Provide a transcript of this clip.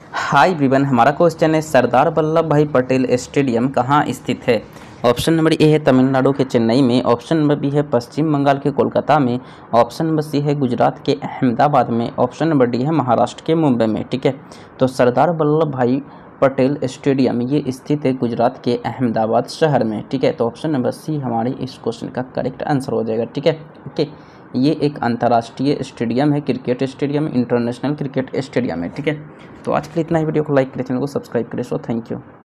Hi everyone, हमारा question है सरदार वल्लभ भाई पटेल स्टेडियम कहाँ स्थित है। ऑप्शन नंबर ए है तमिलनाडु के चेन्नई में, ऑप्शन नंबर बी है पश्चिम बंगाल के कोलकाता में, ऑप्शन नंबर सी है गुजरात के अहमदाबाद में, ऑप्शन नंबर डी है महाराष्ट्र के मुंबई में। ठीक है, तो सरदार वल्लभ भाई पटेल स्टेडियम ये स्थित है गुजरात के अहमदाबाद शहर में। ठीक है, तो ऑप्शन नंबर सी हमारे इस क्वेश्चन का करेक्ट आंसर हो जाएगा। ठीक है, ओके, ये एक अंतर्राष्ट्रीय स्टेडियम है, cricket stadium, international cricket stadium है। ठीक है, तो आज के लिए इतना ही। वीडियो को लाइक करें, चैनल को सब्सक्राइब करें। So thank you.